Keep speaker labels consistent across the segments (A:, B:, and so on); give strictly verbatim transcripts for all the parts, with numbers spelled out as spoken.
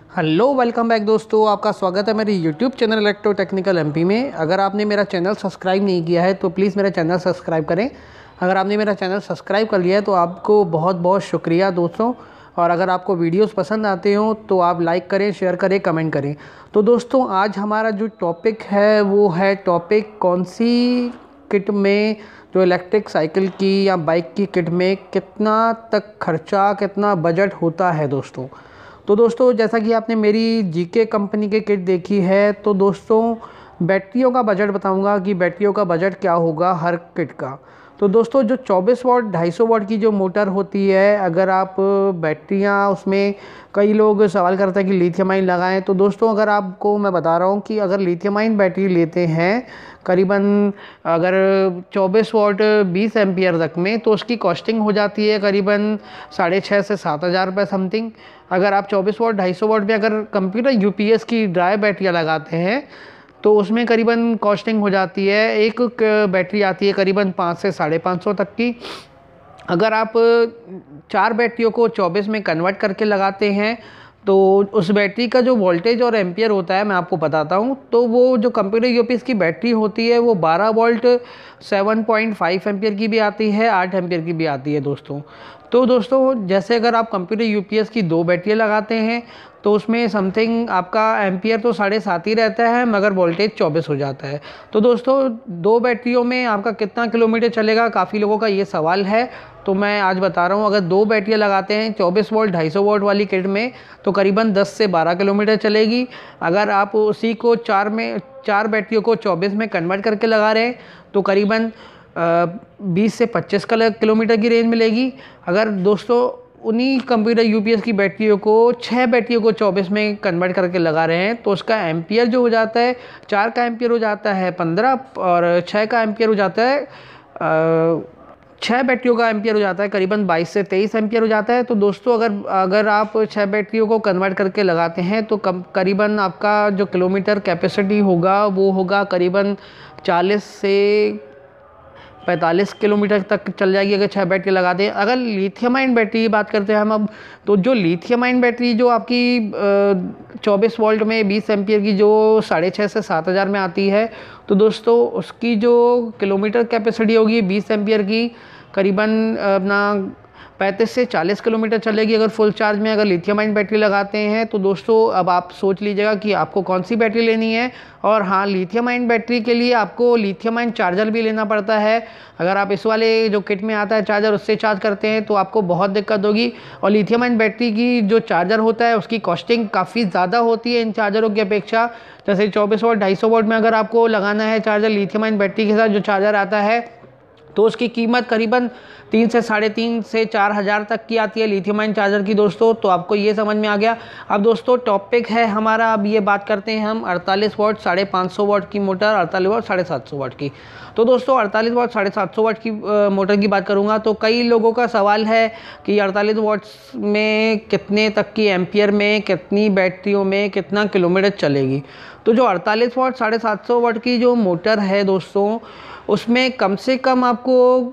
A: Hello welcome back दोस्तों, आपका स्वागत है मेरे YouTube channel Electro Technical MP में। अगर आपने मेरा चैनल सब्सक्राइब नहीं किया है तो प्लीज़ मेरा चैनल सब्सक्राइब करें। अगर आपने मेरा चैनल सब्सक्राइब कर लिया है तो आपको बहुत बहुत शुक्रिया दोस्तों। और अगर आपको वीडियोस पसंद आते हो तो आप लाइक करें, शेयर करें, कमेंट करें। तो दोस्तों आज हमारा जो टॉपिक है वो है टॉपिक कौन सी किट में, जो इलेक्ट्रिक साइकिल की या बाइक की किट में कितना तक खर्चा, कितना बजट होता है दोस्तों। तो दोस्तों जैसा कि आपने मेरी जीके कंपनी की किट देखी है, तो दोस्तों बैटरियों का बजट बताऊंगा कि बैटरियों का बजट क्या होगा हर किट का। तो दोस्तों जो चौबीस वाट ढाई सौ वाट की जो मोटर होती है, अगर आप बैटरियां उसमें, कई लोग सवाल करते हैं कि लिथियम आयन लगाएं। तो दोस्तों अगर आपको मैं बता रहा हूं कि अगर लिथियम आयन बैटरी लेते हैं करीबन, अगर चौबीस वाट बीस एम्पियर तक में, तो उसकी कॉस्टिंग हो जाती है करीबन साढ़े छः से सात हज़ार रुपये समथिंग। अगर आप चौबीस वाट ढाई सौ वाट में अगर कंप्यूटर यूपीएस की ड्राई बैटरियाँ लगाते हैं तो उसमें करीबन कॉस्टिंग हो जाती है, एक बैटरी आती है करीबन पाँच से साढ़े पाँच सौ तक की। अगर आप चार बैटरियों को चौबीस में कन्वर्ट करके लगाते हैं तो उस बैटरी का जो वोल्टेज और एम्पियर होता है मैं आपको बताता हूँ। तो वो जो कंप्यूटर यूपीएस की बैटरी होती है वो बारह वोल्ट सात पॉइंट पाँच एम्पियर की भी आती है, आठ एम्पियर की भी आती है दोस्तों। तो दोस्तों जैसे अगर आप कंप्यूटर यूपीएस की दो बैटरियाँ लगाते हैं तो उसमें समथिंग आपका एम्पियर तो साढ़े सात ही रहता है, मगर वोल्टेज चौबीस हो जाता है। तो दोस्तों दो बैटरियों में आपका कितना किलोमीटर चलेगा, काफ़ी लोगों का ये सवाल है। तो मैं आज बता रहा हूँ, अगर दो बैटरियाँ लगाते हैं चौबीस वोल्ट ढाई सौ वोल्ट वाली किट में तो करीबन दस से बारह किलोमीटर चलेगी। अगर आप उसी को चार में चार बैटरियों को चौबीस में कन्वर्ट करके लगा रहे हैं तो करीबन बीस से पच्चीस किलोमीटर की रेंज मिलेगी। अगर दोस्तों उन्हीं कंप्यूटर यूपीएस की बैटरियों को छः बैटरियों को चौबीस में कन्वर्ट करके लगा रहे हैं तो उसका एम्पियर जो हो जाता है, चार का एम्पियर हो जाता है पंद्रह और छः का एम्पियर हो जाता है छः बैटरियों का एम्पियर हो जाता है करीबन बाईस से तेईस एम्पियर हो जाता है। तो दोस्तों अगर अगर आप छः बैटरियों को कन्वर्ट करके लगाते हैं तो कम करीबन आपका जो किलोमीटर कैपेसिटी होगा वो होगा करीबन चालीस से पैंतालीस किलोमीटर तक चल जाएगी अगर छः बैटरी लगाते हैं। अगर लिथियम आयन बैटरी की बात करते हैं हम अब, तो जो लिथियम आयन बैटरी जो आपकी चौबीस वोल्ट में बीस एम्पियर की जो साढ़े छः से सात हज़ार में आती है, तो दोस्तों उसकी जो किलोमीटर कैपेसिटी होगी बीस एम्पियर की करीबन अपना पैंतीस से चालीस किलोमीटर चलेगी अगर फुल चार्ज में अगर लिथियम आयन बैटरी लगाते हैं। तो दोस्तों अब आप सोच लीजिएगा कि आपको कौन सी बैटरी लेनी है। और हाँ, लिथियम आयन बैटरी के लिए आपको लिथियम आयन चार्जर भी लेना पड़ता है। अगर आप इस वाले जो किट में आता है चार्जर उससे चार्ज करते हैं तो आपको बहुत दिक्कत होगी। और लिथियम आयन बैटरी की जो चार्जर होता है उसकी कॉस्टिंग काफ़ी ज़्यादा होती है इन चार्जरों की अपेक्षा। जैसे चौबीस वोल्ट ढाई सौ वोल्ट में अगर आपको लगाना है चार्जर लिथियम आयन बैटरी के साथ जो चार्जर आता है तो उसकी कीमत करीबन तीन से साढ़े तीन से चार हज़ार तक की आती है लिथियम आयन चार्जर की दोस्तों। तो आपको ये समझ में आ गया। अब दोस्तों टॉपिक है हमारा, अब ये बात करते हैं हम अड़तालीस वाट साढ़े पाँच सौ वाट की मोटर, अड़तालीस वाट साढ़े सात सौ वाट की। तो दोस्तों अड़तालीस वाट साढ़े सात सौ वाट की आ, मोटर की बात करूँगा तो कई लोगों का सवाल है कि अड़तालीस वाट में कितने तक की एम्पियर में, कितनी बैटरियों में कितना किलोमीटर चलेगी। तो जो अड़तालीस वाट साढ़े सात सौ वाट की जो मोटर है दोस्तों, उसमें कम से कम आपको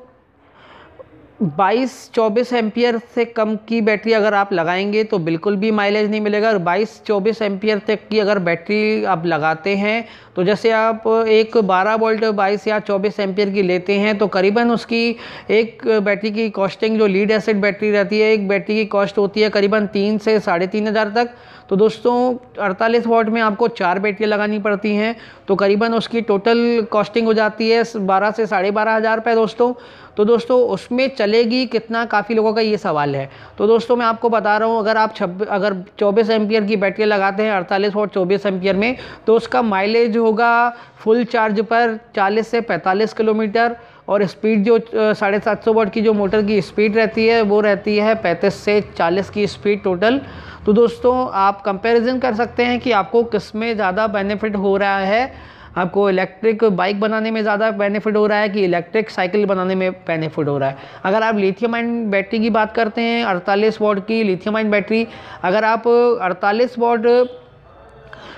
A: बाईस चौबीस एम्पियर से कम की बैटरी अगर आप लगाएंगे तो बिल्कुल भी माइलेज नहीं मिलेगा। और बाईस चौबीस एम्पियर तक की अगर बैटरी आप लगाते हैं तो जैसे आप एक बारह वोल्ट बाईस या चौबीस एम्पियर की लेते हैं तो करीबन उसकी एक बैटरी की कॉस्टिंग, जो लीड एसिड बैटरी रहती है, एक बैटरी की कॉस्ट होती है करीबन तीन से साढ़े तीन हज़ार तक। तो दोस्तों अड़तालीस वाट में आपको चार बैटरियाँ लगानी पड़ती हैं तो करीबन उसकी टोटल कॉस्टिंग हो जाती है बारह से साढ़े बारह हज़ार रुपये दोस्तों। तो दोस्तों उसमें चलेगी कितना, काफ़ी लोगों का ये सवाल है। तो दोस्तों मैं आपको बता रहा हूँ, अगर आप छब्बीस अगर चौबीस एम्पियर की बैटरी लगाते हैं अड़तालीस वाट चौबीस एम्पियर में तो उसका माइलेज होगा फुल चार्ज पर चालीस से पैंतालीस किलोमीटर। और स्पीड जो साढ़े सात सौ वाट की जो मोटर की स्पीड रहती है वो रहती है पैंतीस से चालीस की स्पीड टोटल। तो दोस्तों आप कंपैरिजन कर सकते हैं कि आपको किस में ज़्यादा बेनिफिट हो रहा है, आपको इलेक्ट्रिक बाइक बनाने में ज़्यादा बेनिफिट हो रहा है कि इलेक्ट्रिक साइकिल बनाने में बेनिफिट हो रहा है। अगर आप लिथियम आयन बैटरी की बात करते हैं अड़तालीस वाट की लिथियम आयन बैटरी, अगर आप अड़तालीस वाट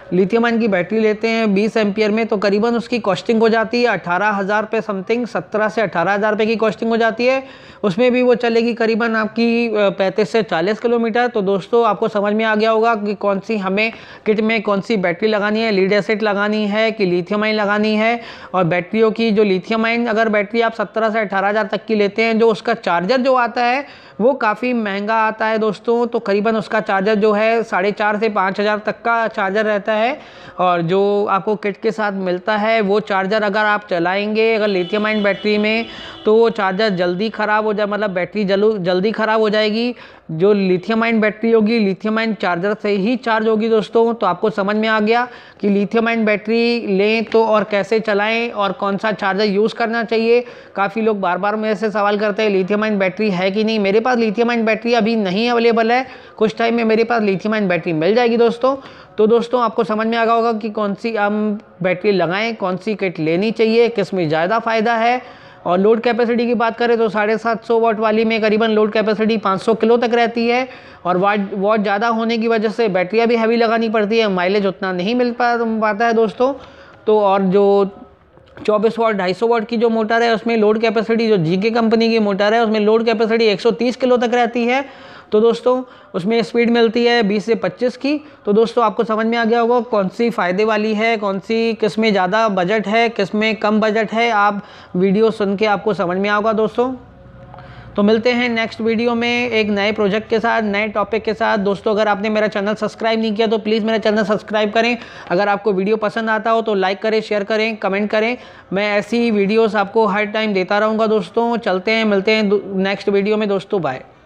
A: लिथियम आयन की बैटरी लेते हैं बीस एम्पियर में, तो करीबन उसकी कॉस्टिंग हो जाती है अठारह हज़ार रुपये समथिंग, सत्रह से अठारह हज़ार रुपये की कॉस्टिंग हो जाती है। उसमें भी वो चलेगी करीबन आपकी पैंतीस से चालीस किलोमीटर। तो दोस्तों आपको समझ में आ गया होगा कि कौन सी हमें किट में कौन सी बैटरी लगानी है, लीड एसिड लगानी है कि लिथियम आयन लगानी है। और बैटरियों की जो लिथियम आयन अगर बैटरी आप सत्रह से अठारह हज़ार तक की लेते हैं, जो उसका चार्जर जो आता है वो काफ़ी महंगा आता है दोस्तों। तो करीबन उसका चार्जर जो है साढ़े चार से पाँच हज़ार तक का चार्जर रहता है। और जो आपको किट के साथ मिलता है वो चार्जर अगर आप चलाएंगे अगर लिथियम आयन बैटरी में, तो वो चार्जर जल्दी ख़राब हो जाए, मतलब बैटरी जल्दी जल्दी ख़राब हो जाएगी। जो लिथियम आयन बैटरी होगी लिथियम आयन चार्जर से ही चार्ज होगी दोस्तों। तो आपको समझ में आ गया कि लिथियम आयन बैटरी लें तो और कैसे चलाएं और कौन सा चार्जर यूज़ करना चाहिए। काफ़ी लोग बार बार मेरे से सवाल करते हैं लिथियम आयन बैटरी है कि नहीं। मेरे पास लिथियम आयन बैटरी अभी नहीं अवेलेबल है, कुछ टाइम में मेरे पास लिथियम आयन बैटरी मिल जाएगी दोस्तों। तो दोस्तों आपको समझ में आ गया होगा कि कौन सी हम बैटरी लगाएं, कौन सी किट लेनी चाहिए, किस में ज़्यादा फ़ायदा है। और लोड कैपेसिटी की बात करें तो साढ़े सात सौ वाट वाली में करीबन लोड कैपेसिटी पाँच सौ किलो तक रहती है। और वाट वाट ज़्यादा होने की वजह से बैटरियाँ भी हैवी लगानी पड़ती है, माइलेज उतना नहीं मिल पा पाता है दोस्तों। तो और जो चौबीस वाट ढाई सौ वाट की जो मोटर है उसमें लोड कैपेसिटी, जो जीके कंपनी की मोटर है उसमें लोड कैपेसिटी एक सौ तीस किलो तक रहती है। तो दोस्तों उसमें स्पीड मिलती है बीस से पच्चीस की। तो दोस्तों आपको समझ में आ गया होगा कौन सी फ़ायदे वाली है, कौन सी किस में ज़्यादा बजट है, किस में कम बजट है। आप वीडियो सुन के आपको समझ में आएगा दोस्तों। तो मिलते हैं नेक्स्ट वीडियो में एक नए प्रोजेक्ट के साथ, नए टॉपिक के साथ। दोस्तों अगर आपने मेरा चैनल सब्सक्राइब नहीं किया तो प्लीज़ मेरा चैनल सब्सक्राइब करें। अगर आपको वीडियो पसंद आता हो तो लाइक करें, शेयर करें, कमेंट करें। मैं ऐसी वीडियोस आपको हर टाइम देता रहूँगा दोस्तों। चलते हैं, मिलते हैं नेक्स्ट वीडियो में दोस्तों, बाय।